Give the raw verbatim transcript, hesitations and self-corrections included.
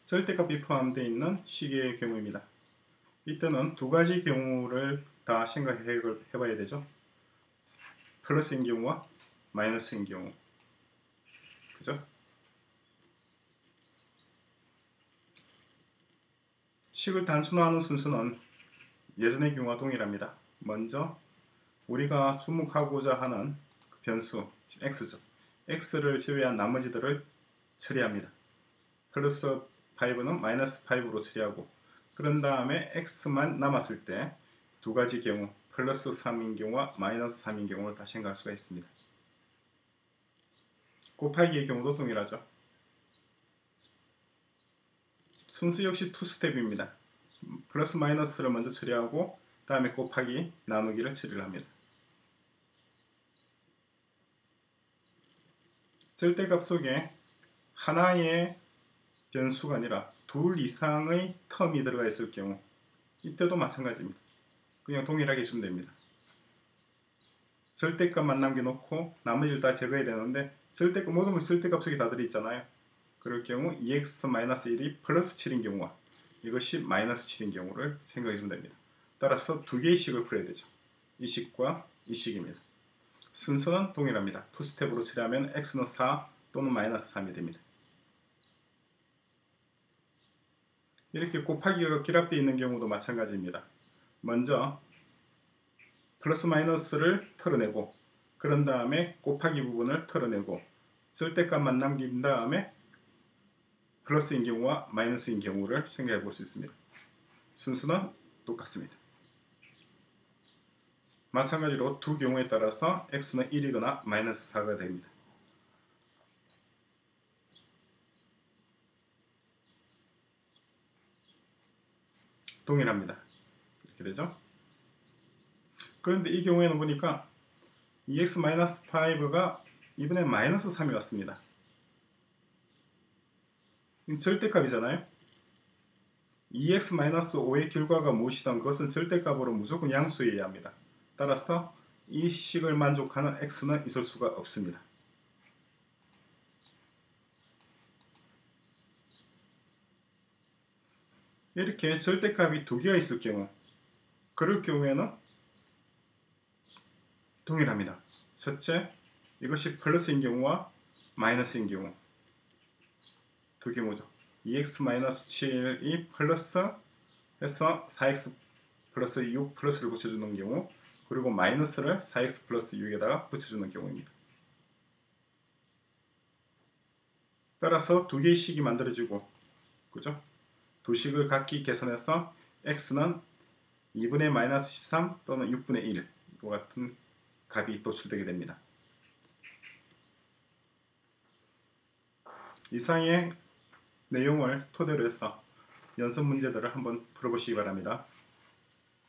절대값이 포함되어 있는 식의 경우입니다. 이때는 두 가지 경우를 다 생각해 봐야 되죠. 플러스인 경우와 마이너스인 경우. 그죠? 식을 단순화하는 순서는 예전의 경우와 동일합니다. 먼저 우리가 주목하고자 하는 변수 x죠. x를 제외한 나머지들을 처리합니다. 플러스 오는 마이너스 오로 처리하고, 그런 다음에 x만 남았을 때 두 가지 경우, 플러스 삼인 경우와 마이너스 삼인 경우를 다 생각할 수가 있습니다. 곱하기의 경우도 동일하죠. 순수 역시 투 스텝입니다. 플러스 마이너스를 먼저 처리하고 다음에 곱하기 나누기를 처리를 합니다. 절대값 속에 하나의 변수가 아니라 둘 이상의 텀이 들어가 있을 경우, 이때도 마찬가지입니다. 그냥 동일하게 해주면 됩니다. 절대값만 남겨놓고 나머지를 다 제거해야 되는데, 절대값, 모든 것이 절대값 속에 다 들어있잖아요. 그럴 경우 이엑스 일이 플러스 칠인 경우와 이것이 마이너스 칠인 경우를 생각해주면 됩니다. 따라서 두 개의 식을 풀어야 되죠. 이 식과 이 식입니다. 순서는 동일합니다. 투 스텝으로 처리하면 x는 사 또는 마이너스 삼이 됩니다. 이렇게 곱하기가 결합되어 있는 경우도 마찬가지입니다. 먼저 플러스 마이너스를 털어내고, 그런 다음에 곱하기 부분을 털어내고 절대값만 남긴 다음에 플러스인 경우와 마이너스인 경우를 생각해 볼 수 있습니다. 순서는 똑같습니다. 마찬가지로 두 경우에 따라서 x는 일이거나 마이너스 사가 됩니다. 동일합니다. 이렇게 되죠. 그런데 이 경우에는 보니까 이엑스 오가 이번에 마이너스 삼이 왔습니다. 절대값이잖아요. 이엑스 오의 결과가 무엇이든 그것은 절대값으로 무조건 양수해야 합니다. 따라서 이 식을 만족하는 x는 있을 수가 없습니다. 이렇게 절대값이 두 개가 있을 경우, 그럴 경우에는 동일합니다. 첫째, 이것이 플러스인 경우와 마이너스인 경우, 두 경우죠. 이엑스 칠이 플러스 해서 사 엑스 플러스 육 플러스를 붙여주는 경우, 그리고 마이너스를 사 엑스 플러스 육에다가 붙여주는 경우입니다. 따라서 두 개의 식이 만들어지고, 그죠? 두 식을 각기 계산해서 x는 이분의 마이너스 십삼 또는 육분의 일, 이와 같은 값이 도출되게 됩니다. 이상의 내용을 토대로 해서 연습 문제들을 한번 풀어보시기 바랍니다.